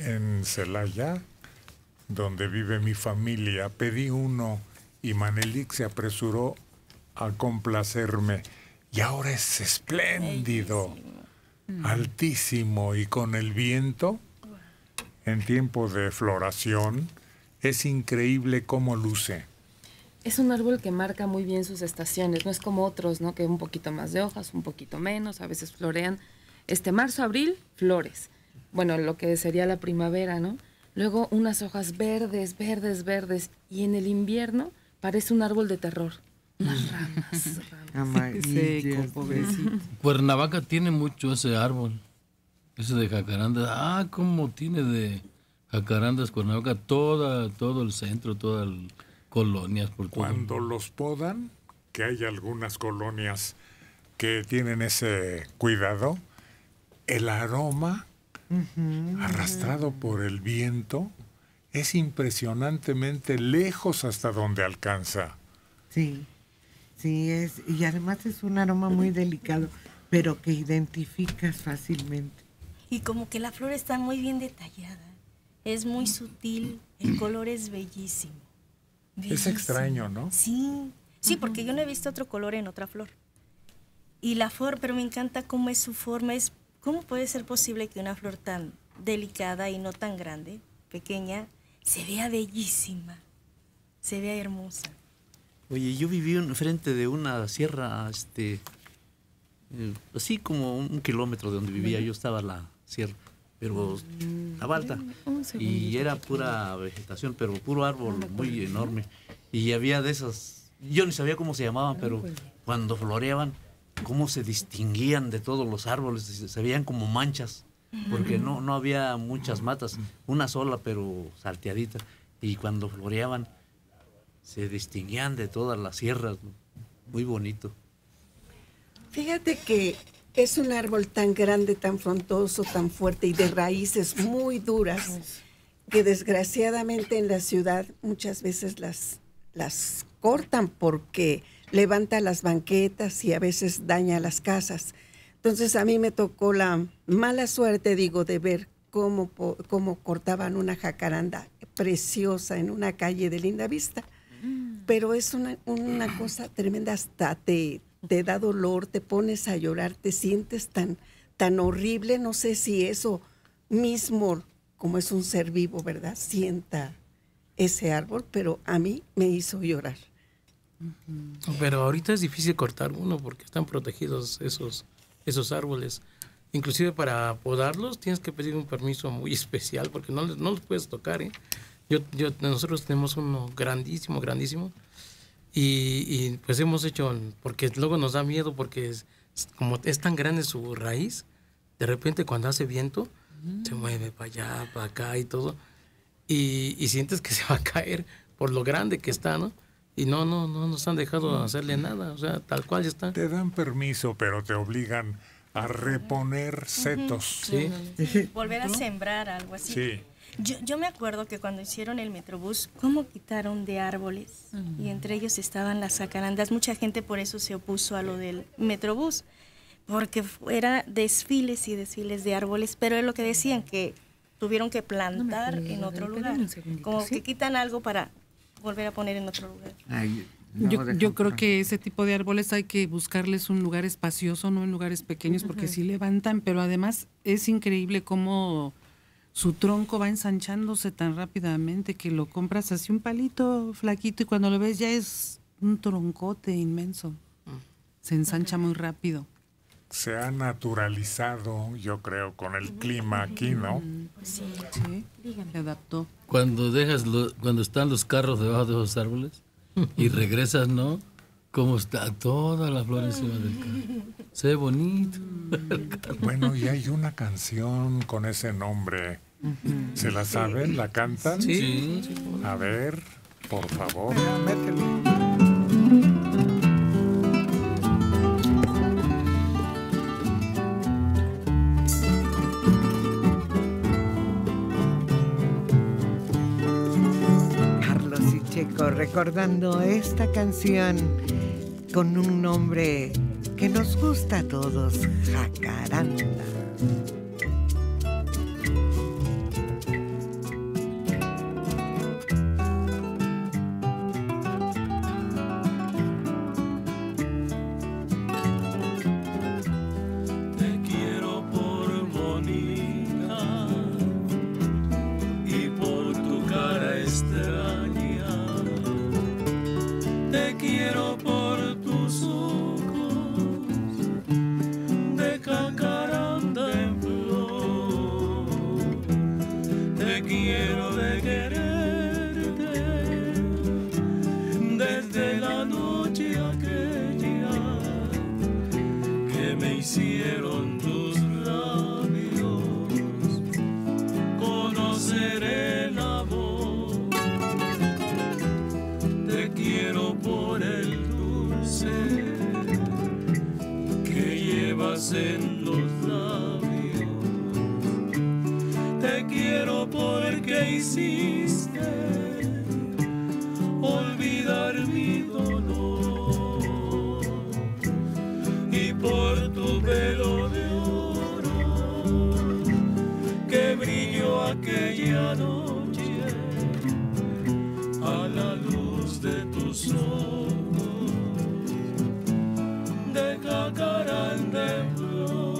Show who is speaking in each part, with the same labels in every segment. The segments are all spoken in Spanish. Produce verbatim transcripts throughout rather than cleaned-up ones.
Speaker 1: en Celaya, donde vive mi familia, pedí uno y Manelik se apresuró a complacerme. Y ahora es espléndido, bellísimo, altísimo, y con el viento, en tiempo de floración, es increíble cómo luce.
Speaker 2: Es un árbol que marca muy bien sus estaciones, no es como otros, ¿no? Que un poquito más de hojas, un poquito menos, a veces florean. Este marzo, abril, flores. Bueno, lo que sería la primavera, ¿no? Luego unas hojas verdes, verdes, verdes. Y en el invierno parece un árbol de terror. Unas ramas. ramas.
Speaker 3: Seco, pobrecito.
Speaker 4: Cuernavaca tiene mucho ese árbol. Ese de jacarandas. Ah, cómo tiene de jacarandas Cuernavaca. Toda, todo el centro, toda el... colonias por todo.
Speaker 1: Cuando los podan, que hay algunas colonias que tienen ese cuidado, el aroma uh-huh. arrastrado por el viento es impresionantemente lejos hasta donde alcanza.
Speaker 3: Sí, sí es, y además es un aroma muy delicado, pero que identificas fácilmente.
Speaker 5: Y como que la flor está muy bien detallada, es muy sutil, el color es bellísimo. Bellísimo.
Speaker 1: Es extraño, ¿no?
Speaker 5: Sí, sí, porque yo no he visto otro color en otra flor. Y la flor, pero me encanta cómo es su forma. Es, ¿cómo puede ser posible que una flor tan delicada y no tan grande, pequeña, se vea bellísima, se vea hermosa?
Speaker 6: Oye, yo viví enfrente de una sierra, este, eh, así como un kilómetro de donde vivía, yo estaba la sierra, pero estaba alta, y era pura vegetación, pero puro árbol muy enorme, y había de esas, yo ni sabía cómo se llamaban, pero cuando floreaban, cómo se distinguían de todos los árboles, se veían como manchas, porque no, no había muchas matas, una sola pero salteadita, y cuando floreaban se distinguían de todas las sierras, muy bonito.
Speaker 7: Fíjate que es un árbol tan grande, tan frondoso, tan fuerte y de raíces muy duras, que desgraciadamente en la ciudad muchas veces las, las cortan porque levanta las banquetas y a veces daña las casas. Entonces a mí me tocó la mala suerte, digo, de ver cómo, cómo cortaban una jacaranda preciosa en una calle de linda vista. Pero es una, una cosa tremenda, hasta te, te da dolor, te pones a llorar, te sientes tan, tan horrible. No sé si eso mismo, como es un ser vivo, ¿verdad?, sienta ese árbol, pero a mí me hizo llorar.
Speaker 8: Pero ahorita es difícil cortar uno porque están protegidos esos, esos árboles. Inclusive para podarlos tienes que pedir un permiso muy especial porque no, no los puedes tocar, ¿eh? Yo, yo, nosotros tenemos uno grandísimo, grandísimo, y, y pues hemos hecho, porque luego nos da miedo, porque es, como es tan grande su raíz, de repente cuando hace viento, mm. se mueve para allá, para acá y todo, y, y sientes que se va a caer por lo grande que está, ¿no? Y no, no, no nos han dejado hacerle nada, o sea, tal cual ya está.
Speaker 1: Te dan permiso, pero te obligan a reponer setos.
Speaker 5: ¿Sí? Sí. Volver a sembrar algo así.
Speaker 1: Sí.
Speaker 5: Yo, yo me acuerdo que cuando hicieron el Metrobús, cómo quitaron de árboles, uh-huh. y entre ellos estaban las jacarandas. Mucha gente por eso se opuso a lo del Metrobús, porque era desfiles y desfiles de árboles, pero es lo que decían, que tuvieron que plantar no en otro lugar, como ¿sí? que quitan algo para volver a poner en otro lugar.
Speaker 9: Ay, no, yo, yo creo que ese tipo de árboles hay que buscarles un lugar espacioso, no en lugares pequeños, porque uh-huh. sí levantan, pero además es increíble cómo su tronco va ensanchándose tan rápidamente que lo compras así un palito flaquito y cuando lo ves ya es un troncote inmenso. Se ensancha muy rápido.
Speaker 1: Se ha naturalizado, yo creo, con el clima aquí, ¿no?
Speaker 9: Sí, sí. Se adaptó.
Speaker 4: Cuando dejas lo, cuando están los carros debajo de esos árboles y regresas, ¿no? Cómo está toda la flor encima del carro. Se ve bonito.
Speaker 1: Bueno, y hay una canción con ese nombre. ¿Se la saben? ¿La cantan?
Speaker 4: Sí.
Speaker 1: A ver, por favor, métele.
Speaker 3: Carlos y Checo recordando esta canción con un nombre que nos gusta a todos, Jacaranda.
Speaker 10: me quiero de quererte desde la noche aquella que me hicieron tus labios conocer el amor. Te quiero por el dulce que llevas en los labios. Te quiero porque hiciste olvidar mi dolor, y por tu pelo de oro que brilló aquella noche a la luz de tus ojos de jacaranda en flor.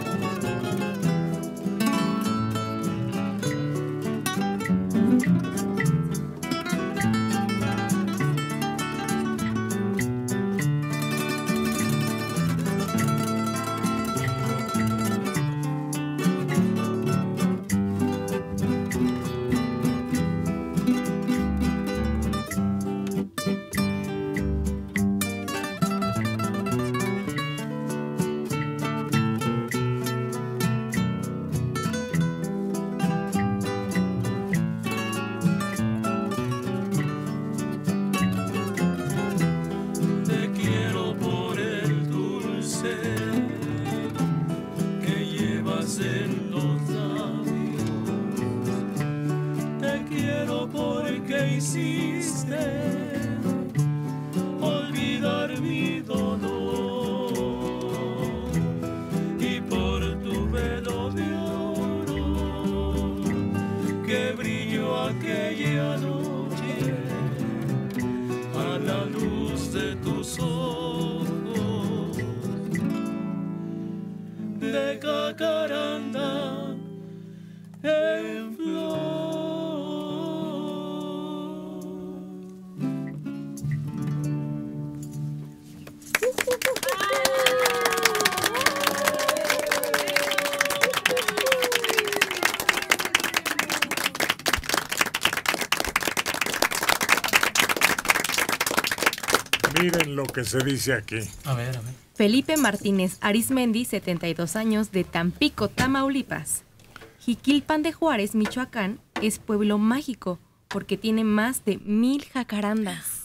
Speaker 1: Miren lo que se dice aquí.
Speaker 8: A ver, a ver.
Speaker 11: Felipe Martínez Arismendi, setenta y dos años, de Tampico, Tamaulipas. Jiquilpan de Juárez, Michoacán, es pueblo mágico porque tiene más de mil jacarandas.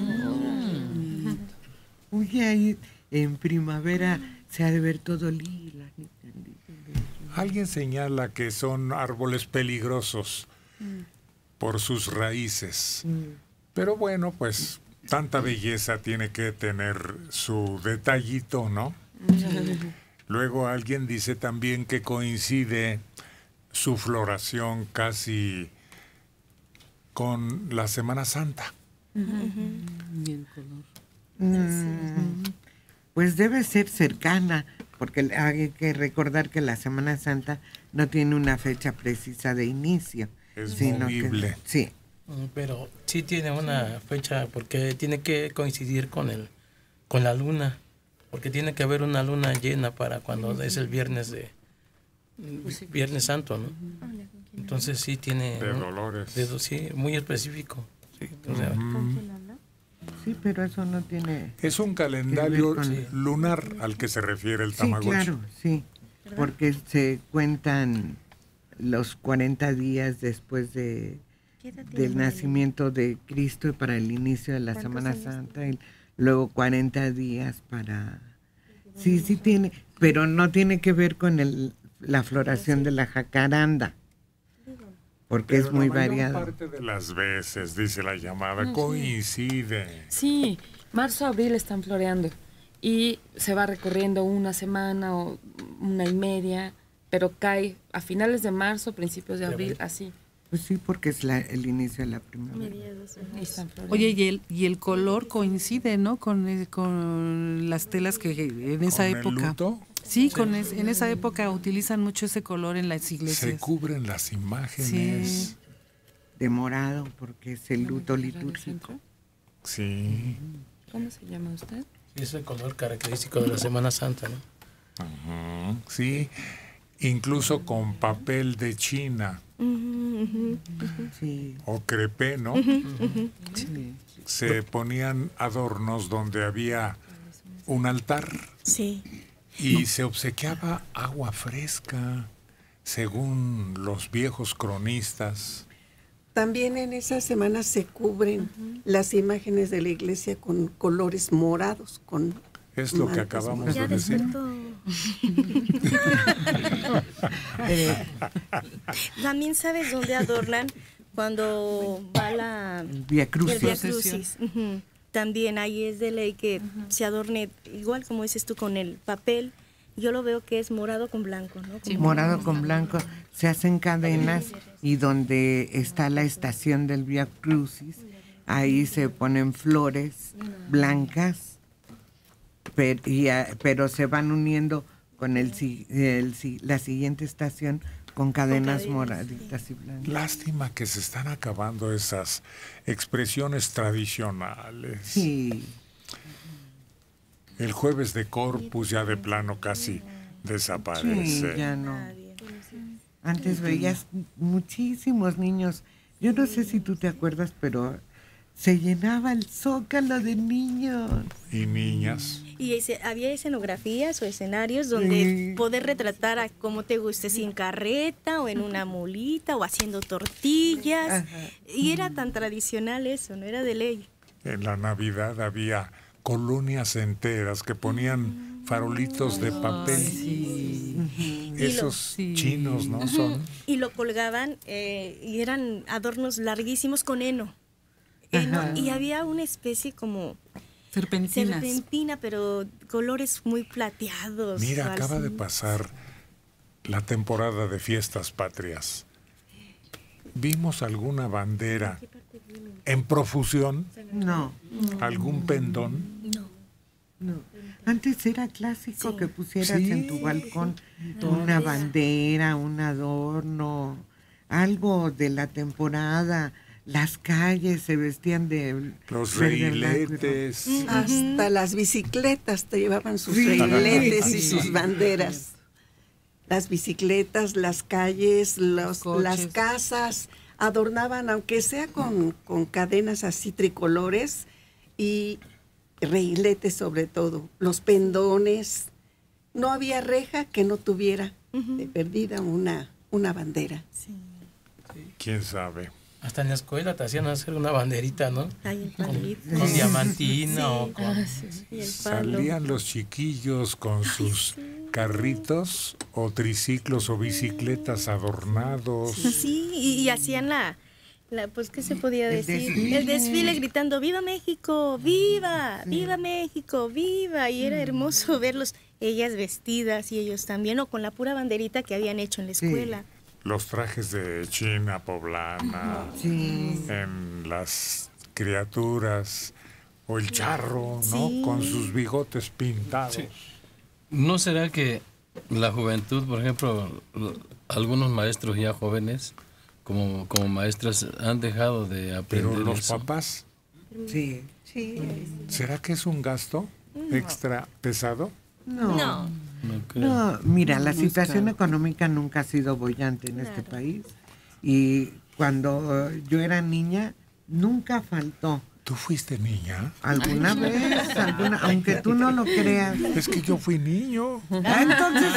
Speaker 3: Mm. Oye, ahí en primavera se ha de ver todo lila.
Speaker 1: Alguien señala que son árboles peligrosos mm. por sus raíces. Mm. Pero bueno, pues tanta belleza tiene que tener su detallito, ¿no? Mm. Luego alguien dice también que coincide su floración casi con la Semana Santa.
Speaker 9: Uh-huh. Y el color.
Speaker 3: Mm, pues debe ser cercana, porque hay que recordar que la Semana Santa no tiene una fecha precisa de inicio.
Speaker 1: Es movible.
Speaker 3: Que, sí.
Speaker 8: Pero sí tiene una fecha, porque tiene que coincidir con el con la luna, porque tiene que haber una luna llena para cuando uh-huh. es el viernes de Viernes Santo, ¿no? Entonces sí tiene
Speaker 1: de dolores,
Speaker 8: de, sí, muy específico. Sí, o sea,
Speaker 3: uh-huh. sí, pero eso no tiene.
Speaker 1: Es un calendario lunar al que se refiere el Tamagotchi.
Speaker 3: Sí, claro, sí, porque se cuentan los cuarenta días después de del nacimiento de Cristo y para el inicio de la Semana Santa y luego cuarenta días para. Sí, sí tiene, pero no tiene que ver con el la floración de la jacaranda, porque
Speaker 1: pero
Speaker 3: es muy
Speaker 1: la mayor
Speaker 3: variada.
Speaker 1: Parte de las veces, dice la llamada, uh-huh. coincide.
Speaker 2: Sí, marzo, abril están floreando y se va recorriendo una semana o una y media, pero cae a finales de marzo, principios de abril, así.
Speaker 3: Pues sí, porque es la, el inicio de la primavera.
Speaker 9: Oye, y el, y el color coincide, ¿no? Con, con las telas que en esa
Speaker 1: ¿Con
Speaker 9: época.
Speaker 1: El luto?
Speaker 9: Sí, con es, en esa época utilizan mucho ese color en las iglesias.
Speaker 1: Se cubren las imágenes.
Speaker 9: Sí.
Speaker 3: De morado, porque es el luto litúrgico.
Speaker 1: Sí.
Speaker 2: ¿Cómo se llama usted?
Speaker 8: Sí, es el color característico de la Semana Santa, ¿no?
Speaker 1: Uh-huh. Sí, incluso con papel de China.
Speaker 5: Uh-huh.
Speaker 7: Uh-huh, uh-huh.
Speaker 3: Sí.
Speaker 1: O crepé, ¿no?
Speaker 7: Uh-huh, uh-huh.
Speaker 3: Sí.
Speaker 1: Se ponían adornos donde había un altar.
Speaker 5: Sí.
Speaker 1: Y se obsequiaba agua fresca, según los viejos cronistas.
Speaker 7: También en esa semana se cubren uh-huh. las imágenes de la iglesia con colores morados, con
Speaker 1: es lo que acabamos
Speaker 5: ya
Speaker 1: de decir.
Speaker 5: También sabes dónde adornan cuando va la
Speaker 3: Vía Crucis.
Speaker 5: El Vía Crucis. Uh-huh. También ahí es de ley que uh-huh. se adorne igual como dices tú con el papel. Yo lo veo que es morado con blanco, ¿no?
Speaker 3: Sí, morado con blanco. Se hacen cadenas y donde está la estación del Vía Crucis, ahí se ponen flores blancas, pero, y, pero se van uniendo con el, el, la siguiente estación con cadenas, con cadenas moraditas sí. y blancas.
Speaker 1: Lástima que se están acabando esas expresiones tradicionales.
Speaker 3: Sí.
Speaker 1: El jueves de Corpus ya de plano casi desaparece.
Speaker 3: Sí, ya no. Antes veías muchísimos niños. Yo no sé si tú te acuerdas, pero se llenaba el zócalo de niños.
Speaker 1: Y niñas.
Speaker 5: Y ese, había escenografías o escenarios donde sí. poder retratar a cómo te guste, sin carreta o en una mulita o haciendo tortillas. Ajá. Y era tan tradicional eso, no era de ley.
Speaker 1: En la Navidad había colonias enteras que ponían farolitos de papel.
Speaker 3: Sí.
Speaker 1: Esos
Speaker 5: y
Speaker 1: lo, chinos, ¿no?
Speaker 5: Uh-huh.
Speaker 1: Son.
Speaker 5: Y lo colgaban eh, y eran adornos larguísimos con heno. heno y había una especie como
Speaker 9: serpentinas.
Speaker 5: serpentina, pero colores muy plateados.
Speaker 1: Mira, acaba así. de pasar la temporada de fiestas patrias. ¿Vimos alguna bandera en profusión?
Speaker 3: No.
Speaker 1: ¿Algún pendón?
Speaker 5: No.
Speaker 3: No. Antes era clásico sí. que pusieras
Speaker 1: sí.
Speaker 3: en tu balcón una bandera, un adorno, algo de la temporada. Las calles se vestían de...
Speaker 1: Los reiletes.
Speaker 7: Uh-huh. Hasta las bicicletas te llevaban sus sí. reiletes sí. y sus banderas. Las bicicletas, las calles, los, las casas adornaban, aunque sea con, con cadenas así tricolores y reiletes sobre todo, los pendones. No había reja que no tuviera uh-huh. de perdida una, una bandera.
Speaker 5: Sí.
Speaker 1: ¿Quién sabe?
Speaker 8: Hasta en la escuela te hacían hacer una banderita, ¿no?
Speaker 5: Ay, el
Speaker 8: con, con diamantina sí. o con...
Speaker 5: Ah, sí. Y el
Speaker 1: salían los chiquillos con sus Ay, sí. carritos o triciclos o bicicletas adornados.
Speaker 5: Sí, y, y hacían la, la, pues, ¿qué se podía decir? El desfile. El desfile gritando, ¡Viva México! ¡Viva! Sí. ¡Viva México! ¡Viva! Y era hermoso verlos, ellas vestidas y ellos también, o con la pura banderita que habían hecho en la escuela.
Speaker 1: Sí. Los trajes de China poblana,
Speaker 3: sí.
Speaker 1: en las criaturas, o el charro, ¿no? Sí. Con sus bigotes pintados. Sí.
Speaker 4: ¿No será que la juventud, por ejemplo, algunos maestros ya jóvenes, como, como maestras, han dejado de aprender
Speaker 1: Pero los
Speaker 4: eso?
Speaker 1: papás,
Speaker 3: sí.
Speaker 7: sí.
Speaker 1: ¿será que es un gasto no. extra pesado?
Speaker 3: No.
Speaker 5: No.
Speaker 3: No, no, mira, la situación económica nunca ha sido bollante en claro. este país. Y cuando yo era niña, nunca faltó.
Speaker 1: ¿Tú fuiste niña?
Speaker 3: ¿Alguna vez? Alguna, aunque tú no lo creas.
Speaker 1: Es que yo fui niño.
Speaker 3: Ah, entonces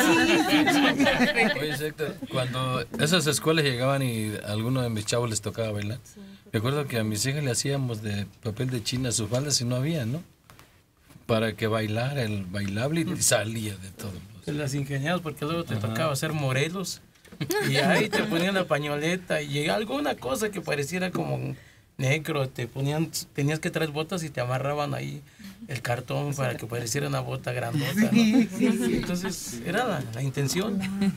Speaker 3: sí.
Speaker 4: Oye, Héctor, cuando esas escuelas llegaban y a alguno de mis chavos les tocaba bailar, recuerdo que a mis hijas le hacíamos de papel de China sus faldas y no había, ¿no? Para que bailara el bailable y salía de todo.
Speaker 8: Se las ingeniamos porque luego te Ajá. tocaba hacer morelos y ahí te ponían la pañoleta y alguna cosa que pareciera como negro, te ponían, tenías que traer botas y te amarraban ahí el cartón para que pareciera una bota grandota, ¿no? Sí, sí, sí. Entonces era la, la intención.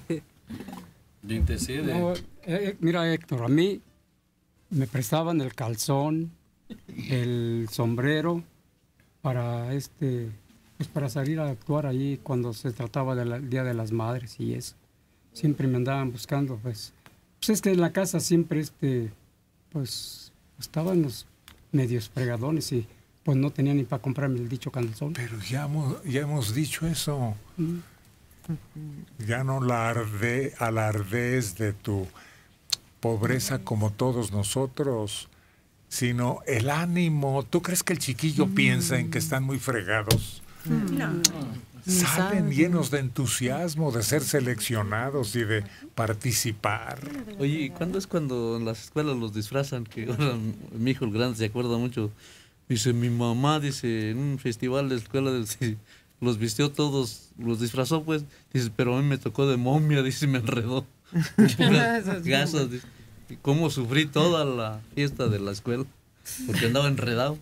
Speaker 12: No, eh, mira, Héctor, a mí me prestaban el calzón, el sombrero para este pues para salir a actuar allí cuando se trataba del Día de las Madres y eso. Siempre me andaban buscando, pues. Pues es que en la casa siempre este pues estaban los medios fregadones y pues no tenía ni para comprarme el dicho calzón.
Speaker 1: Pero ya hemos, ya hemos dicho eso. Mm. Ya no la arde, alardees de tu pobreza como todos nosotros, sino el ánimo. ¿Tú crees que el chiquillo mm. piensa en que están muy fregados?
Speaker 5: No.
Speaker 1: Salen llenos de entusiasmo de ser seleccionados y de participar.
Speaker 6: Oye, ¿cuándo es cuando en las escuelas los disfrazan? Que ahora mi hijo el grande se acuerda mucho. Dice, mi mamá, dice, en un festival de escuela, dice, los vistió todos, los disfrazó, pues. Dice, pero a mí me tocó de momia, dice, me enredó. Gasas, dice. Y cómo sufrí toda la fiesta de la escuela, porque andaba enredado.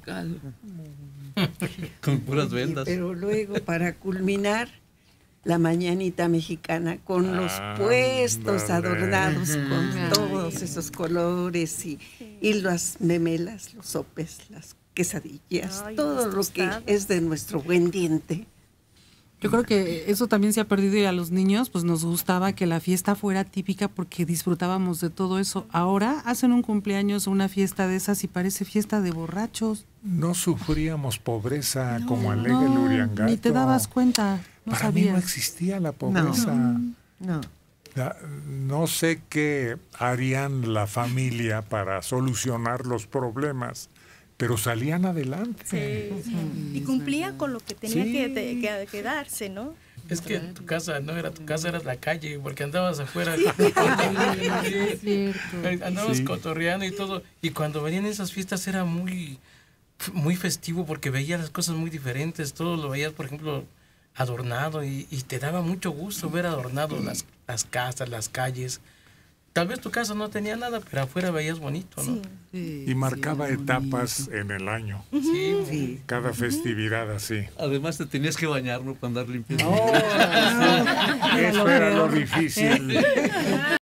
Speaker 6: Con puras vendas.
Speaker 7: Pero luego, para culminar, la mañanita mexicana con ah, los puestos vale. adornados con Ay. todos esos colores y, y las memelas, los sopes, las quesadillas, Ay, todo lo que es de nuestro buen diente.
Speaker 9: Yo creo que eso también se ha perdido y a los niños pues nos gustaba que la fiesta fuera típica porque disfrutábamos de todo eso. Ahora hacen un cumpleaños o una fiesta de esas y parece fiesta de borrachos.
Speaker 1: No sufríamos pobreza no, como alega no, el Uriangato.
Speaker 9: Ni te dabas cuenta, no
Speaker 1: Para
Speaker 9: sabías.
Speaker 1: mí no existía la pobreza.
Speaker 9: No, no.
Speaker 1: La, no sé qué harían la familia para solucionar los problemas, pero salían adelante.
Speaker 5: Sí, sí. Y cumplían con lo que tenía sí. que, que, que darse, ¿no?
Speaker 8: Es que tu casa no era tu casa, era la calle, porque andabas afuera.
Speaker 5: Sí.
Speaker 8: Sí, andabas sí. cotorreando y todo. Y cuando venían esas fiestas era muy, muy festivo porque veías las cosas muy diferentes. Todo lo veías, por ejemplo, adornado y, y te daba mucho gusto ver adornado las, las casas, las calles. Tal vez tu casa no tenía nada, pero afuera veías bonito, ¿no?
Speaker 1: Sí. Y marcaba sí, etapas bonito. en el año.
Speaker 8: Sí,
Speaker 1: sí. Cada festividad así.
Speaker 6: Además te tenías que bañar, ¿no? Para andar limpiando.
Speaker 1: Oh, no. Eso era lo difícil.